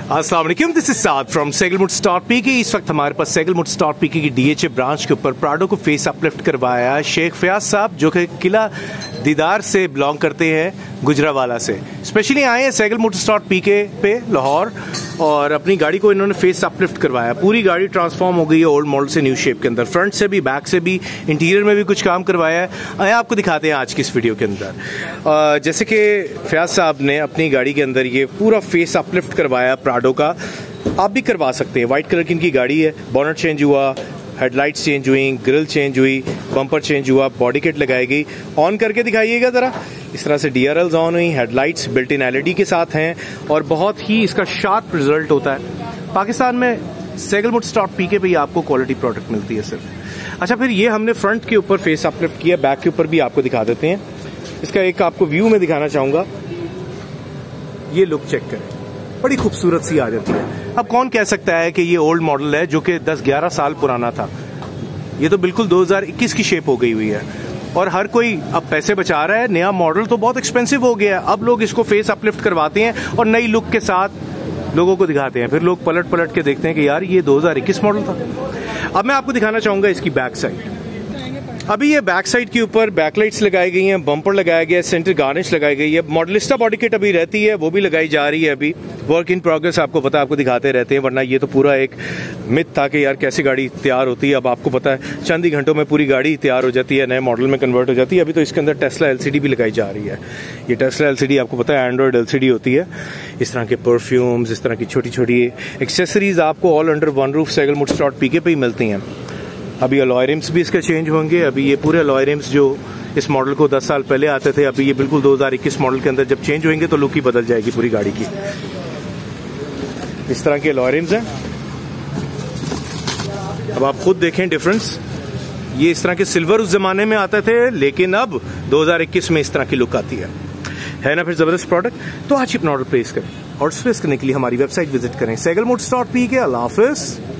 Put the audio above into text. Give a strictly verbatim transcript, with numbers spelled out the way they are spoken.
अस्सलाम वालेकुम, this is Saad from Saigal Motors PK. इस वक्त हमारे पास सैगल मोटर्स पीके की डीएचए ब्रांच के ऊपर प्राडो को फेस अपलिफ्ट करवाया है शेख फयाज साहब, जो कि किला दीदार से बिलोंग करते हैं, गुजरावाला से। स्पेशली आए हैं सैगल मोटर्स पीके पे लाहौर, और अपनी गाड़ी को इन्होंने फेस अपलिफ्ट करवाया। पूरी गाड़ी ट्रांसफॉर्म हो गई है ओल्ड मॉडल से न्यू शेप के अंदर, फ्रंट से भी, बैक से भी, इंटीरियर में भी कुछ काम करवाया है। आए आपको दिखाते हैं आज की इस वीडियो के अंदर। जैसे कि फयाज साहब ने अपनी गाड़ी के अंदर ये पूरा फेस अपलिफ्ट करवाया प्राडो का, आप भी करवा सकते हैं। व्हाइट कलर की इनकी गाड़ी है, बोनट चेंज हुआ, हेडलाइट्स चेंज हुई, ग्रिल चेंज हुई, बम्पर चेंज हुआ, बॉडी किट लगाई गई। ऑन करके दिखाइएगा ज़रा। इस तरह से डी आर एल्स ऑन हुई, headlights built in L E D के साथ हैं, और बहुत ही इसका शार्प रिजल्ट होता है। पाकिस्तान में सैगल मोटर्स पीके पे ही आपको क्वालिटी प्रोडक्ट मिलती है सिर्फ। अच्छा, फिर ये हमने फ्रंट के ऊपर फेस अपलिफ्ट किया, बैक के ऊपर भी आपको दिखा देते हैं। इसका एक आपको व्यू में दिखाना चाहूँगा, ये लुक चेक करें, बड़ी खूबसूरत सी आ जाती है। अब कौन कह सकता है कि ये ओल्ड मॉडल है जो कि दस ग्यारह साल पुराना था। ये तो बिल्कुल दो हज़ार इक्कीस की शेप हो गई हुई है, और हर कोई अब पैसे बचा रहा है। नया मॉडल तो बहुत एक्सपेंसिव हो गया है, अब लोग इसको फेस अपलिफ्ट करवाते हैं और नई लुक के साथ लोगों को दिखाते हैं। फिर लोग पलट पलट के देखते हैं कि यार ये दो हज़ार इक्कीस मॉडल था। अब मैं आपको दिखाना चाहूंगा इसकी बैक साइड। अभी ये बैक साइड के ऊपर बैकलाइट्स लगाई गई हैं, बम्पर लगाया गया है, सेंटर गार्निश लगाई गई है, मॉडलिस्टा बॉडी किट अभी रहती है, वो भी लगाई जा रही है। अभी वर्क इन प्रोग्रेस, आपको पता है, आपको दिखाते रहते हैं, वरना ये तो पूरा एक मिथ था कि यार कैसी गाड़ी तैयार होती है। अब आपको पता है चंद ही घंटों में पूरी गाड़ी तैयार हो जाती है, नए मॉडल में कन्वर्ट हो जाती है। अभी तो इसके अंदर टेस्ला एलसीडी भी लगाई जा रही है। ये टेस्ला एलसीडी आपको पता है एंड्रॉयड एलसीडी होती है। इस तरह के परफ्यूम्स, इस तरह की छोटी छोटी एक्सेसरीज आपको all under one roof Saigal Motors PK पे ही मिलती हैं। अभी अलॉय रिम्स भी इसके चेंज होंगे। अभी ये पूरे अलॉय रिम्स जो इस मॉडल को दस साल पहले आते थे, अभी ये बिल्कुल दो हज़ार इक्कीस मॉडल के अंदर जब चेंज होंगे तो लुक ही बदल जाएगी पूरी गाड़ी की। इस तरह के अलॉय रिम्स हैं। अब आप खुद देखें डिफरेंस। ये इस तरह के सिल्वर उस जमाने में आते थे, लेकिन अब दो हज़ार इक्कीस में इस तरह की लुक आती है है ना। फिर जबरदस्त प्रोडक्ट। तो आज अपना ऑर्डर प्लेस करें, और प्लेस करने के लिए हमारी वेबसाइट विजिट करें, सैगल मोटर्स पीके। अल्लाह हाफिज।